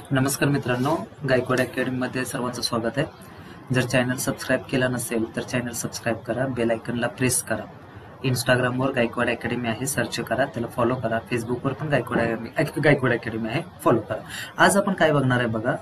नमस्कार मित्रांनो, गायकवाड अकॅडमीमध्ये सर्वांचं स्वागत आहे। जर चॅनल सबस्क्राईब केला नसेल तर चॅनल सबस्क्राईब करा, बेल आयकनला प्रेस करा। इंस्टाग्रामवर गायकवाड अकॅडमी आहे, सर्च करा, त्याला फॉलो करा। फेसबुकवर पण गायकवाड अकॅडमी आहे, फॉलो करा। आज आपण काय बघणार आहे बघा,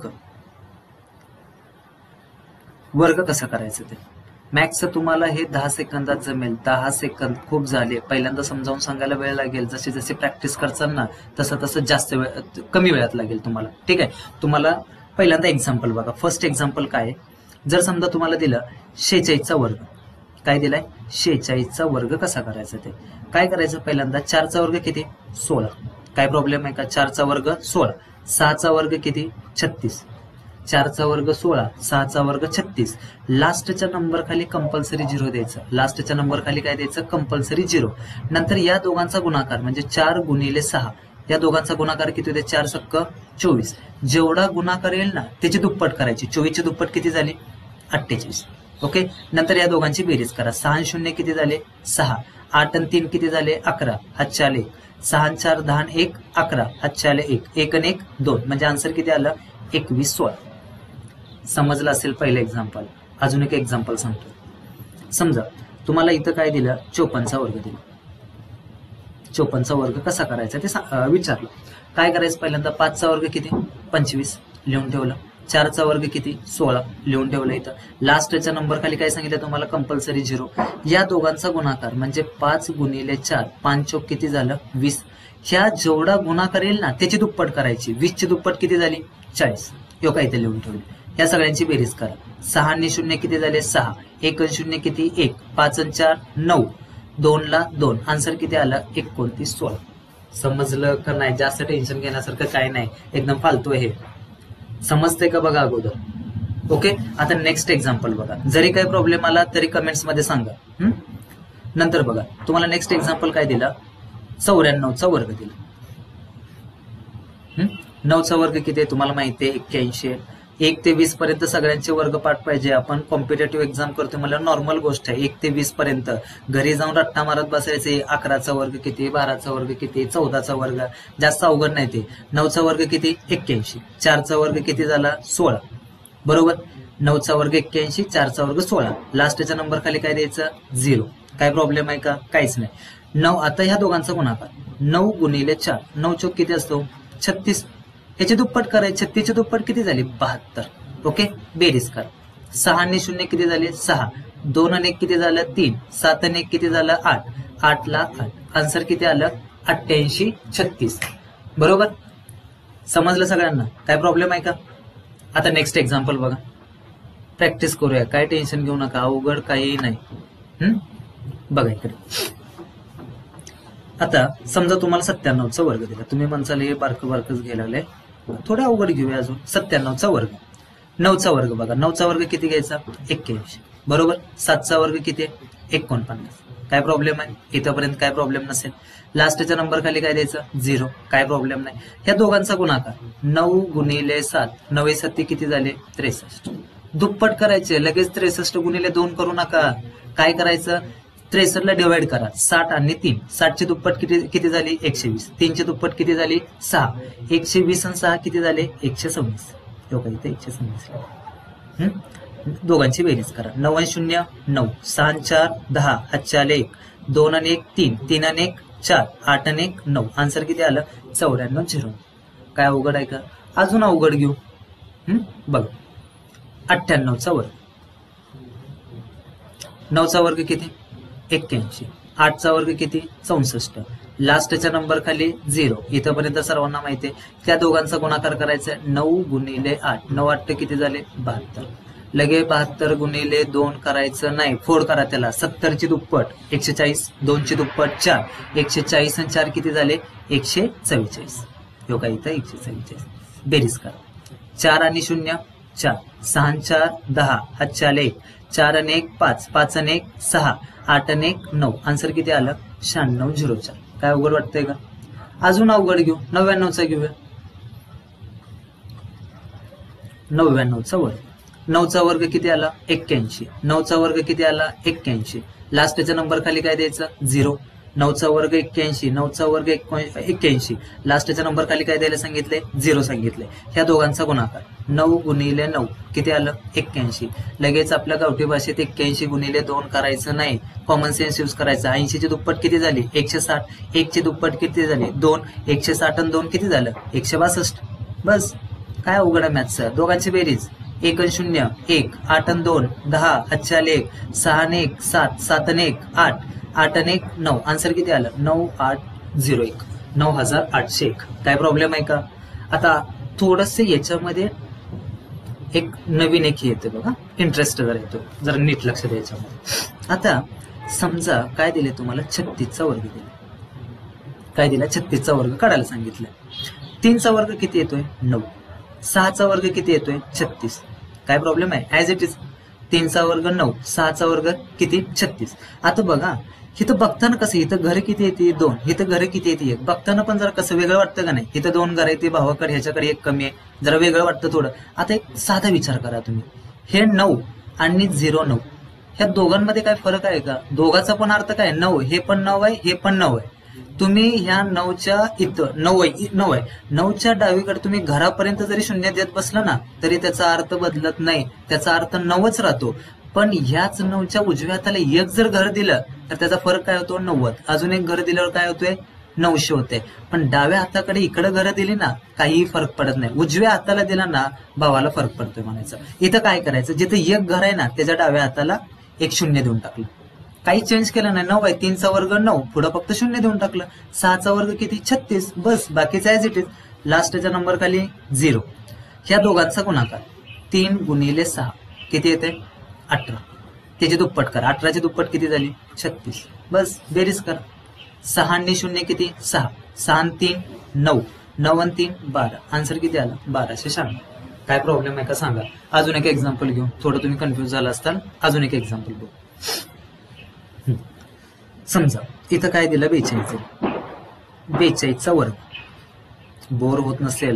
वर्ग कसं करायचं ते। मॅथ्सचं तुम्हाला हे 10 सेकंदात जमेल। 10 सेकंद खूप झाले, पहिल्यांदा समजावून सांगायला वेळ लागेल। जसे जसे प्रॅक्टिस करचाल ना तसं तसं जास्त वेळ कमी वेळात लागेल तुम्हाला, ठीक आहे। तुम्हाला पहिल्यांदा एक्झाम्पल बघा। फर्स्ट एक्झाम्पल काय आहे, जर समजा तुम्हाला दिलं 46चा वर्ग, काय दिलाय 46चा वर्ग कसा करायचा ते काय करायचं। पहिल्यांदा 4चा वर्ग किती 16, काय प्रॉब्लेम आहे का। 4चा वर्ग 16, 6चा वर्ग किती 36, 4चा वर्ग 16, 6चा वर्ग 36। लास्टच्या नंबर खाली कंपल्सरी 0 द्यायचं, लास्टच्या नंबर खाली काय द्यायचं कंपल्सरी 0। नंतर या दोघांचा गुणाकार म्हणजे 4 गुणिले 6, या दोघांचा गुणाकार किती होते 4 सक्क 24। जेवढा गुणाकार येईल ना त्याची दुप्पट करायची। 24 ची दुप्पट किती झाली 48, ओके। नंतर या दोघांची बेरीज करा। 6 आणि 0 किती झाले 6, 8 आणि 3 किती झाले 11, हातचे आले 6 आणि 4 10 आणि 1 11, हातचे आले 1, 1 आणि 1 2, म्हणजे आन्सर किती आलं 21 16। समजलं असेल पहिलं एक्झाम्पल। अजून एक एक्झाम्पल सांगतो। समजा तुम्हाला इथं काय दिलं 54चा वर्ग दिला। 54चा वर्ग कसा करायचा ते विचारलं। काय करायचं, पहिल्यांदा 5चा वर्ग किती 25 लिहून ठेवलं, 4चा वर्ग किती 16 लिहून ठेवलं। इथं लास्टच्या नंबर खाली काय सांगितलं तुम्हाला कंपल्सरी 0। या दोघांचा गुणाकार म्हणजे 5 गुणिले 4, 5 चौक किती झालं 20। ह्या जेवढा गुणाकार येईल ना त्याची दुप्पट करायची। 20 ची दुप्पट किती झाली 40, यो काय इथे लिहून ठेवली। या सगळ्यांची बेरीज करा। 6 आणि 0 किती झाले 6, 1 आणि 0 किती 1, 5 आणि 4 9, 2 ला 2, आन्सर किती आलं 29 16। समजलं का नाही, जास्त टेन्शन घेण्यासारखं काय नाही, एकदम फालतू आहे हे। समजते का बघा अगोदर, ओके। आता नेक्स्ट एक्झाम्पल बघा। जरी काही प्रॉब्लेम आला तरी कमेंट्स मध्ये सांगा। नंतर बघा तुम्हाला नेक्स्ट एक्झाम्पल काय दिला 94चा वर्ग दिला। 9चा वर्ग किती आहे तुम्हाला माहिती आहे 81। 1 ते 20 पर्यंत सगळ्यांचे वर्ग पाठ पाहिजे। आपण कॉम्पिटेटिव्ह एक्झाम करतो मला नॉर्मल गोष्ट आहे। 1 ते 20 पर्यंत घरी जाऊन रट्टा मारत बसायचे। 11चा वर्ग किती, 12चा वर्ग किती, 14चा वर्ग, जास्त अवघड नाही ते। 9चा वर्ग किती 81, 4चा वर्ग किती झाला 16, बरोबर। 9चा वर्ग 81, 4चा वर्ग 16, लास्टच्या नंबर खाली काय द्यायचं 0। काय प्रॉब्लेम आहे का, काहीच नाही। 9 आता ह्या दोघांचा गुणाकार 9 गुणिले 4, 9 चौक किती असतो 36, याची दुप्पट करायची। 36 ची दुप्पट किती झाली 72, ओके। बेरीज करा। 6 आणि 0 किती झाले 6, 2 आणि 1 किती झालं 3, 7 आणि 1 किती झालं 8, 8 ला 8, आन्सर किती आलं 88 36, बरोबर। समजलं सगळ्यांना, काय प्रॉब्लेम आहे का। आता नेक्स्ट एक्झाम्पल बघा, प्रॅक्टिस करूया, काय टेन्शन घेऊ नका, अवघड काही नाही। बघा इकडे आता समजा तुम्हाला 97चा वर्ग दिला। तुम्ही म्हणसाल हे बारकच घ्यायला लागले, थोडं अवघड घेऊया अजून। 97चा वर्ग, 9चा वर्ग बघा। 9चा वर्ग किती घ्यायचा 81, बरोबर। 7चा वर्ग किती 49, काय प्रॉब्लेम आहे इथंपर्यंत, काय प्रॉब्लेम नसेल। लास्टच्या नंबर खाली काय द्यायचं 0, काय प्रॉब्लेम नाही। ह्या दोघांचा गुणाकार 9 गुणिले 7, 9 7 किती झाले 63, दुप्पट करायचे। लगेच 63 गुणिले 2 करू नका, काय करायचं 63 ला डिवाइड करा। 60 आणि 3, 60 ची दुप्पट किती झाली 120, 3 ची दुप्पट किती झाली 6, 120 आणि 6 किती झाले 126, लोक इथे 126। दोघांची बेरीज करा। 9 आणि 0 9, 6 आणि 4 10, हातचे आले 1, 2 आणि 1 3, 3 आणि 1 4, 8 आणि 1 9, आन्सर किती आलं 94 0। काय अवघड आहे का, अजून अवघड घेऊ। बघ 98चा वर्ग, 9चा वर्ग किती 81, 8चा वर्ग किती 64, लास्टच्या नंबर खाली 0, इथंपर्यंत सर्वांना माहिती आहे। त्या दोघांचा गुणाकार करायचा 9 गुणिले 8, 9 8 किती झाले 72, लगे 72 गुणिले 2 करायचं नाही, फोड करा त्याला। 70 ची दुप्पट 140, 2 ची दुप्पट 4, 140 आणि 4 किती झाले 144, हो का इथं 144, बेरीज करा। 4 आणि 0 4, 6 आणि 4 10, हातचे आले 1, 4 आणि 1 5, 5 आणि 1 6, 8 आणि 1 9, आन्सर किती आलं 96 04। काय अवघड वाटतंय का, अजून अवघड घेऊ। 99चा घेऊया। 99चा वर्ग, 9चा वर्ग किती आला 81, 9चा वर्ग किती आला 81, लास्टच्या नंबर खाली काय द्यायचं 0, 9चा वर्ग 81, 9चा वर्ग 81, लास्टच्या नंबर खाली काय द्यायला सांगितले? 0 सांगितले. ह्या दोघांचा गुणाकार 9 गुणिले 9 किती आलं? 81. लगेच आपल्या गावठी भाषेत 81 गुणिले 2 करायचं नाही, कॉमन सेन्स यूज करायचं. 80 ची दुप्पट किती झाली? 160. 1 ची दुप्पट किती झाली? 2. 160 आणि 2 किती झालं? 162. बस. काय अवघड आहे मॅथ्सचं? दोघांची बेरीज 1 आणि 0 1, 8 आणि 2 10, हातच्या आले 1, 6 आणि 1 7, 7 आणि 1 8, 8 आणि 1 9. आन्सर किती आलं? 9801, 9801. काय प्रॉब्लेम आहे का? आता थोडस याच्यामध्ये एक नवीन एक येते बघा, इंटरेस्ट जर येतो, जरा नीट लक्ष द्यायच्यामध्ये. आता समजा काय दिले तुम्हाला? 36चा वर्ग दिला. काय दिला? 36चा वर्ग काढायला सांगितलं. 3चा वर्ग किती येतोय? 9. 6चा वर्ग किती येतोय? 36. काय प्रॉब्लेम आहे? As it is. 3चा वर्ग 9, 6चा वर्ग किती? 36. आता बघा इथं बघताना कसं, इथं घर किती येते? 2, इथं घर किती येते? 1. बघताना पण जरा कसं वेगळं वाटतं का नाही? इथं 2 घर येते, भावाकडे ह्याच्याकडे 1 कमी आहे, जरा वेगळं वाटतं थोडं. आता एक साधा विचार करा तुम्ही, हे 9 आणि 09 ह्या दोघांमध्ये काय फरक आहे का? दोघाचा पण अर्थ काय? 9. हे पण 9 आहे, हे पण 9 आहे. तुम्ही ह्या 9च्या इथं 9 आहे, 9च्या डावीकडे तुम्ही घरापर्यंत जरी 0 देत बसला ना तरी त्याचा अर्थ बदलत नाही, त्याचा अर्थ 9च राहतो. पण ह्याच 9च्या उजव्या हाताला 1 जर घर दिलं तर त्याचा फरक काय होतो? 90. अजून एक घर दिल्यावर काय होतोय? 900 होते. पण डाव्या हाताकडे इकडे घरं दिली ना काहीही फरक पडत नाही, उजव्या हाताला दिला ना भावाला फरक पडतोय म्हणायचं. इथं काय करायचं? जिथे 1 घर आहे ना त्याच्या डाव्या हाताला 1 0 देऊन टाकलं, काही चेंज केलं नाही. 9 आहे, 3चा वर्ग 9, पुढे फक्त 0 देऊन टाकलं. 6चा वर्ग किती? 36. बस, बाकीचा ऍज इट इज. लास्टच्या नंबर खाली 0. ह्या दोघांचा गुणाकार 3 गुणिले 6 किती येते? 18. त्याची दुप्पट करा. 18ची दुप्पट किती झाली? 36. बस, बेरीज करा. 6 आणि 0 किती? 6. 6 आणि 3 9, 9 आणि 3 12. आन्सर किती आला? 1296. काय प्रॉब्लेम आहे का सांगा? अजून एक एक्झाम्पल घेऊ, थोडं तुम्ही कन्फ्युज झाला असताल. अजून एक एक्झाम्पल घेऊ. समजा इथं काय दिलं? 42. 42चा वर्ग. बोर होत नसेल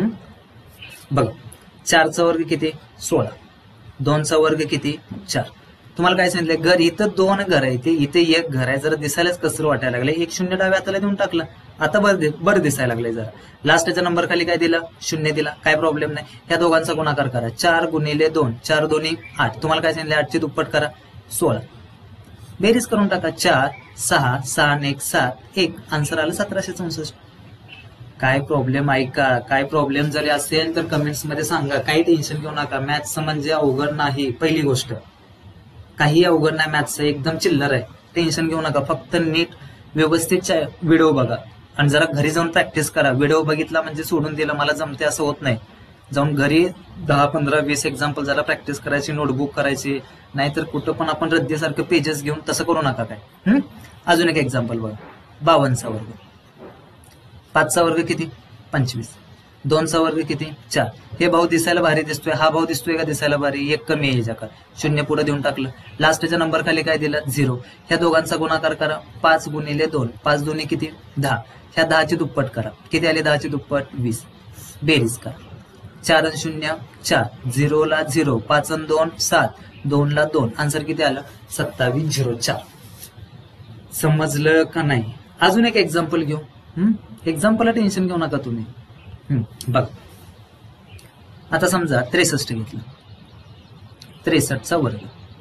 बघ. 4चा वर्ग किती? 16. 2चा वर्ग किती? 4. तुम्हाला काय सांगितलं? घर इथं 2 घर आहे, इथे 1 घर आहे. जरा दिसायलाच कसं वाटायला लागलं. 1 0 डाव्या हाताला देऊन टाकलं, आता बरं दिसायला लागलंय जरा. लास्टच्या नंबर खाली काय दिलं? 0 दिला. काय प्रॉब्लेम नाही. ह्या दोघांचा गुणाकार करा. 4 गुणिले 2, 4 2 8. तुम्हाला काय सांगितलं? 8ची दुप्पट करा. 16. बेरीज करून टाका. 4 6 6 आणि 1 7 1. आन्सर आलं 1764. काय प्रॉब्लेम आहे का? काय प्रॉब्लेम जरी असेल तर कमेंट्स मध्ये सांगा, काही टेन्शन घेऊ नका. मॅथ्स म्हणजे अवघड नाही. पहिली गोष्ट, काही अवघड नाही मॅथ्स, एकदम चिल्लर आहे. टेन्शन घेऊ नका. फक्त नीट व्यवस्थित व्हिडिओ बघा आणि जरा घरी जाऊन प्रॅक्टिस करा. व्हिडिओ बघितला म्हणजे सोडून दिलं मला जमते असं होत नाही. जाऊन घरी 10 15 20 एक्झाम्पल जरा प्रॅक्टिस करायची, नोटबुक करायची. नाहीतर कुठं पण आपण रद्दीसारखं पेजेस घेऊन तसं करू नका काय. अजून एक एक्झाम्पल बघा. 52चा वर्ग. 5चा वर्ग किती? 25. 2चा वर्ग किती? 4. हे भाऊ दिसायला भारी दिसतोय, हा भाऊ दिसतोय का दिसायला भारी? 1 कमी आहे ह्याच्या, 0 पुढे देऊन टाकलं. लास्टच्या नंबर खाली काय दिलं? 0. ह्या दोघांचा गुणाकार करा. 5 गुणिले 2, 5 2 किती? 10. ह्या 10ची दुप्पट करा. किती आले 10ची दुप्पट? 20. बेरीज करा. 4 आणि 0 4, 0 ला 0, 5 आणि 2 7, 2 ला 2. आन्सर किती आलं? 2704. समजलं का नाही? अजून एक एक्झाम्पल घेऊ. एक्झाम्पलला टेन्शन घेऊ नका तुम्ही. बघ आता समजा 63 घेतलं. 63चा वर्ग.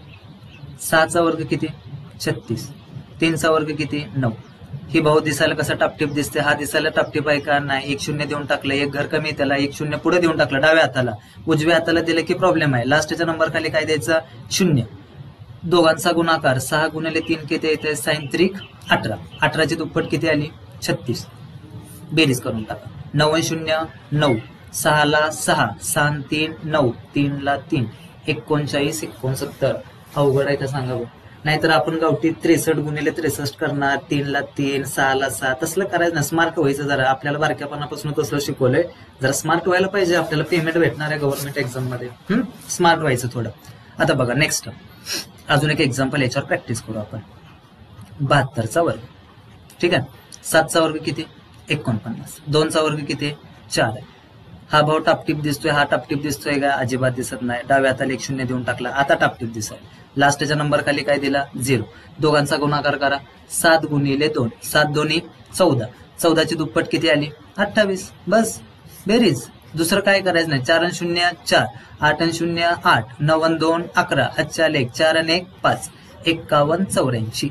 6चा वर्ग किती? 36. 3चा वर्ग किती? 9. ही भाऊ दिसायला कसा टापटीप दिसते, हा दिसायला टापटीप आहे का? नाही. 1 0 देऊन टाकलं, 1 घर कमी त्याला, 1 0 पुढे देऊन टाकलं डाव्या हाताला. उजव्या हाताला दिलं की प्रॉब्लेम आहे. लास्टच्या नंबर खाली काय द्यायचं? 0. दोघांचा गुणाकार 6 गुणिले 3 किती येते? साइन त्रिक 18. 18ची दुप्पट किती आली? 36. बेरीज करून टाका. 9 आणि 0 9, 6 ला 6, 6 आणि 3 9, 3 ला 3, 39 69. अवघड आहे का सांगा बघ. नाहीतर आपण गावठी 63 गुणिले 63 करणार, 3 ला 3, 6 ला 6. तसलं करायचं ना, स्मार्ट व्हायचं जरा. आपल्याला बारक्यापणापासून तसलं शिकवलंय. जरा स्मार्ट व्हायला पाहिजे, आपल्याला पेमेंट भेटणार आहे गव्हर्नमेंट एक्झाम मध्ये. स्मार्ट व्हायचं थोडं. आता बघा नेक्स्ट अजून एक एक्झाम्पल याच्यावर प्रॅक्टिस करू आपण. 72चा वर्ग. ठीक आहे. 7चा वर्ग किती? 49. 2चा वर्ग किती? 4 आहे. हा भाऊ टापटीप दिसतोय, हा टापटीप दिसतोय का? अजिबात दिसत नाही. डाव्या हाताला 1 0 देऊन टाकला, आता टापटीप दिसाय. लास्टच्या नंबर खाली काय दिला 0, दोघांचा गुणाकार करा 7 गुणिले 2, 7 दोन्ही 14, 14ची दुप्पट किती आली 28. बस बेरीज, दुसरं काय करायचं नाही. 4 आणि 0 4, 8 आणि 0 8, 9 आणि 2 11, हातचे आले 4 आणि 1 5, 51 84.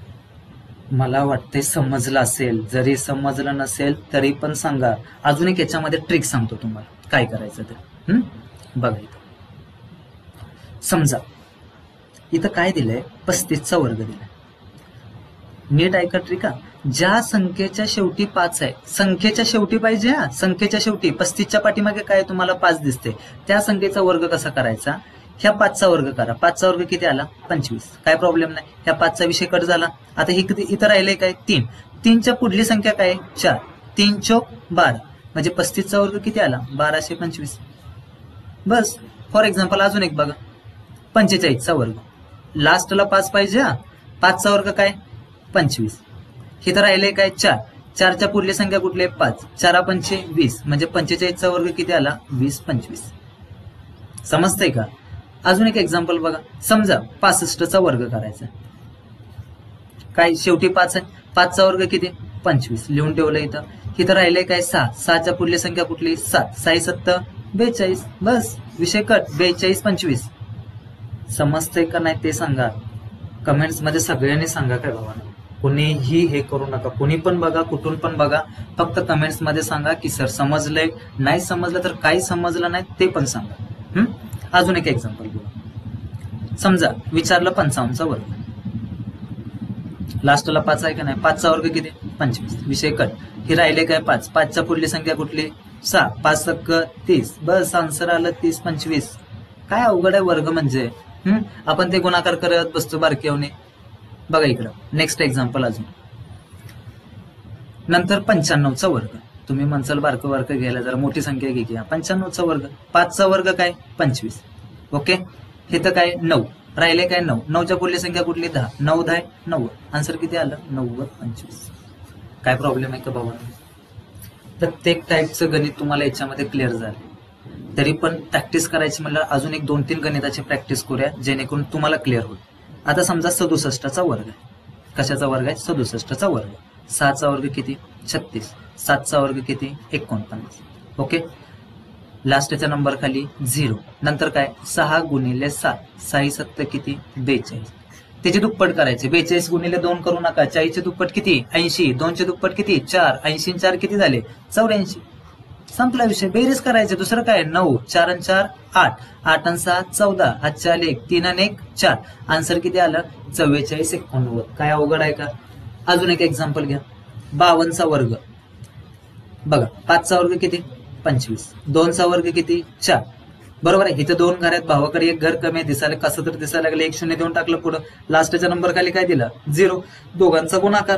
मला वाटते समजलं असेल. जरी समजलं नसेल तरी पण सांगा. अजून एक याच्यामध्ये ट्रिक सांगतो तुम्हाला काय करायचं ते. बघा इथं समजा इथं काय दिलंय 35चा वर्ग दिलाय. नीट ऐका ट्रिक. ज्या संख्येच्या शेवटी 5 आहे, संख्येच्या शेवटी पाहिजे हा, संख्येच्या शेवटी 35च्या पाठीमागे काय तुम्हाला 5 दिसते, त्या संख्येचा वर्ग कसा करायचा. ह्या 5चा वर्ग करा. 5चा वर्ग किती आला 25, काय प्रॉब्लेम नाही. ह्या 5चा विषय कट झाला. आता ही इथं राहिले काय 3, 3च्या पुढली संख्या काय 4, 3 चौक 12, म्हणजे 35चा वर्ग किती आला 1225. बस. फॉर एक्झाम्पल अजून एक बघा 45चा वर्ग. लास्टला 5 पाहिजे हा, 5चा वर्ग काय 25. हे तर राहिले काय 4, 4च्या पुढली संख्या कुठली 5, 4 5 20, म्हणजे 45चा वर्ग किती आला 20 25. समजतंय का. अजून एक एक्झाम्पल बघा. समजा 65चा वर्ग करायचा. काय शेवटी 5 आहे, 5चा वर्ग किती 25 लिहून ठेवलं इथं. इथं राहिले काय 6, 6च्या पुढली संख्या कुठली 7, 6 7 42. बस विषय कट. 42 25. समजतंय का नाही ते सांगा. कमेंट्स मध्ये सगळ्यांनी सांगा. काय बाबा कोणीही हे करू नका. कोणी पण बघा, कुठून पण बघा, फक्त कमेंट्स मध्ये सांगा की सर समजलंय. नाही समजलं तर काही समजलं नाही ते पण सांगा. अजून एक एक्झाम्पल घेऊ. समजा विचारलं 55चा वर्ग. लास्टला 5 आहे का नाही, 5चा वर्ग किती 25, विषय कट. हे राहिले काय 5, 5च्या पुढली संख्या कुठली 6, 5 7 30. बस आन्सर आलं 30 25. काय अवघड आहे वर्ग म्हणजे. आपण ते गुणाकार करत बसतो बारकेवणे. बघा इकडं नेक्स्ट एक्झाम्पल अजून. नंतर 95चा वर्ग. तुम्ही म्हणसाल बारकं बारकं घ्यायला जरा मोठी संख्या घे की. 95चा वर्ग. 5चा वर्ग काय 25. ओके. हे तर काय 9, राहिले काय 9, 9च्या पुढली संख्या कुठली 10, 9 10 90. आन्सर किती आलं 90 25. काय प्रॉब्लेम आहे का बाबा. प्रत्येक टाईपचं गणित तुम्हाला याच्यामध्ये क्लिअर झालं. तरी पण प्रॅक्टिस करायची म्हणलं अजून एक 2-3 गणिताची प्रॅक्टिस करूया जेणेकरून तुम्हाला क्लिअर होईल. आता समजा 67चा वर्ग आहे. कशाचा वर्ग आहे 67चा वर्ग. 6चा वर्ग किती 36, 7चा वर्ग किती 49. ओके. लास्टच्या नंबर खाली 0, नंतर काय 6 गुणिले 7, 6 7 किती 42. त्याची दुप्पट करायचे. 42 गुणिले 2 करू नका. 40ची दुप्पट किती 80, 2ची दुप्पट किती 4, 80 4 किती झाले 84. संपला विषय. बेरीज करायचे. दुसरं काय 9, 4 आणि 4 8, 8 आणि 6 14, हातचे आले 1, 3 आणि 1 4. आन्सर किती आलं 44 89. काय अवघड आहे का. अजून एक एक्झाम्पल घ्या. 52चा वर्ग. बघा 5चा वर्ग किती 25, 2चा वर्ग किती 4. बरोबर आहे. इथं 2 घर आहेत, भावाकडे एक घर कमी दिसायला कसं तर दिसायला लागलं. 1 0 देऊन टाकलं पुढं. लास्टच्या नंबर खाली काय दिलं 0, दोघांचा गुणाकार.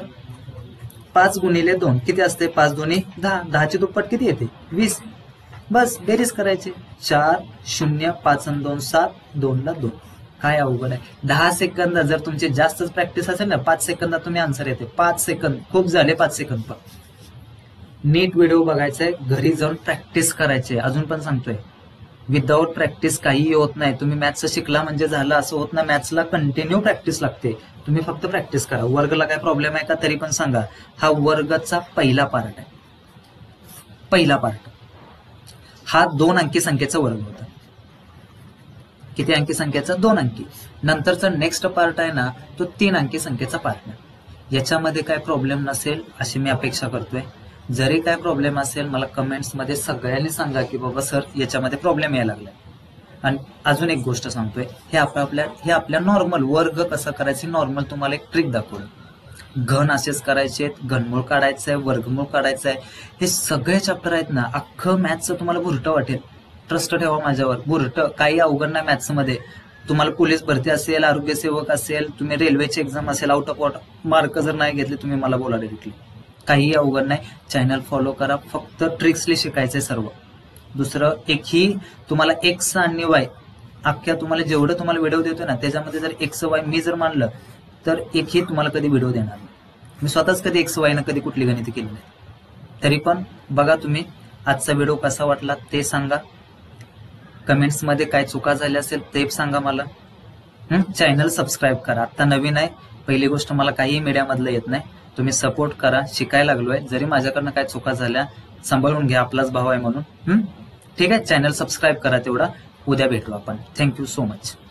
5 गुणिले 2 किती असते 5 2 10, 10ची दुप्पट किती येते 20. बस बेरीज करायची. 4 0 5 आणि 2 7, 2 ला 2. काय अवघड आहे. 10 सेकंद जर तुमची जास्तच प्रॅक्टिस असेल ना 5 सेकंदात तुम्ही आन्सर येते. 5 सेकंद खूप झाले. 5 सेकंद पण नीट व्हिडिओ बघायचा आहे, घरी जाऊन प्रॅक्टिस करायचे. अजून पण सांगतोय विदाऊट प्रॅक्टिस काहीही होत नाही. तुम्ही मॅथ्स शिकला म्हणजे झालं असं होत नाही. मॅथ्सला कंटिन्यू प्रॅक्टिस लागते. तुम्ही फक्त प्रॅक्टिस करा. वर्गला काय प्रॉब्लेम आहे का तरी पण सांगा. हा वर्गाचा पहिला पार्ट आहे. पहिला पार्ट हा 2 अंकी संख्येचा वर्ग होता. किती अंकी संख्येचा 2 अंकी. नंतरचा नेक्स्ट पार्ट आहे ना तो 3 अंकी संख्येचा पार्ट आहे. याच्यामध्ये काय प्रॉब्लेम नसेल अशी मी अपेक्षा करतोय. जरी काय प्रॉब्लेम असेल मला कमेंट्स मध्ये सगळ्यांनी सांगा की बाबा सर याच्यामध्ये प्रॉब्लेम यायला लागलाय. आणि अजून एक गोष्ट सांगतोय, हे आपल्या नॉर्मल वर्ग कसा करायचे नॉर्मल तुम्हाला एक ट्रिक दाखवलं. घन असेच करायचे, घनमूळ काढायचंय, वर्गमूळ काढायचंय. हे सगळे चॅप्टर आहेत ना, अख्खं मॅथ्सचं तुम्हाला बुरटं वाटेल. ट्रस्ट ठेवा माझ्यावर. बुरटं काही अवघड नाही मॅथ्समध्ये. तुम्हाला पोलीस भरती असेल, आरोग्य सेवक असेल, तुम्ही रेल्वेची एक्झाम असेल, आउट ऑफ मार्क जर नाही घेतले तुम्ही मला बोला डायरेक्टली. काही अवघड नाही. चॅनल फॉलो करा. फक्त ट्रिक्सली शिकायचंय सर्व. दुसरं एकही तुम्हाला एक्स आणि वाय अख्ख्या तुम्हाला जेवढं तुम्हाला व्हिडिओ देतो ना त्याच्यामध्ये जर एक्स वाय मी जर मानलं तर एकही तुम्हाला कधी व्हिडिओ देणार नाही. मी स्वतःच कधी एक्स वाय न कधी कुठली गणिती केली नाही. तरी पण बघा तुम्ही आजचा व्हिडिओ कसा वाटला ते सांगा. कमेंट्स मध्ये काय चुका झाल्या असेल ते सांगा मला. चॅनल सबस्क्राईब करा. आता नवीन आहे, पहिली गोष्ट मला काही मीडियामधलं येत नाही. तुम्ही सपोर्ट करा, शिकायला लागलोय. जरी माझ्याकडनं काय चुका झाल्या सांभाळून घ्या, आपलाच भाव आहे म्हणून. ठीक आहे, चॅनल सबस्क्राईब करा तेवढा. उद्या भेटू आपण. Thank you so much.